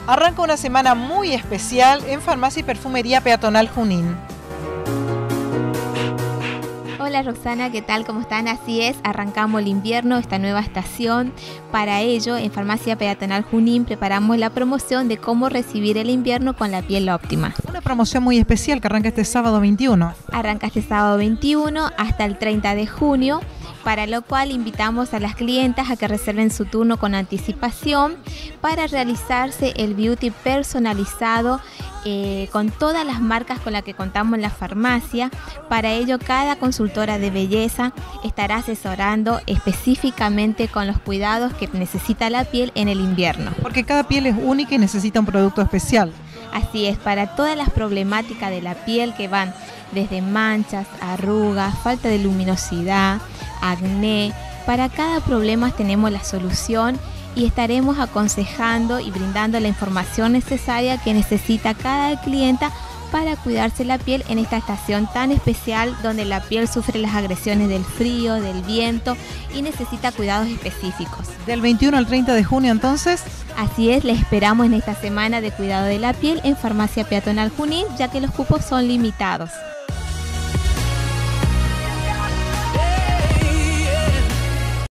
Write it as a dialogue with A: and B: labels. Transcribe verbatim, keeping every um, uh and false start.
A: Arranca una semana muy especial en Farmacia y Perfumería Peatonal Junín.
B: Hola Roxana, ¿qué tal? ¿Cómo están? Así es, arrancamos el invierno, esta nueva estación. Para ello, en Farmacia Peatonal Junín preparamos la promoción de cómo recibir el invierno con la piel óptima.
A: Una promoción muy especial que arranca este sábado veintiuno.
B: Arranca este sábado veintiuno hasta el treinta de junio, para lo cual invitamos a las clientas a que reserven su turno con anticipación para realizarse el beauty personalizado eh, con todas las marcas con las que contamos en la farmacia. Para ello, cada consultora de belleza estará asesorando específicamente con los cuidados que necesita la piel en el invierno.
A: Porque cada piel es única y necesita un producto especial.
B: Así es, para todas las problemáticas de la piel que van desde manchas, arrugas, falta de luminosidad, acné, para cada problema tenemos la solución y estaremos aconsejando y brindando la información necesaria que necesita cada clienta para cuidarse la piel en esta estación tan especial donde la piel sufre las agresiones del frío, del viento y necesita cuidados específicos.
A: Del veintiuno al treinta de junio entonces.
B: Así es, les esperamos en esta semana de cuidado de la piel en Farmacia Peatonal Junín, ya que los cupos son limitados.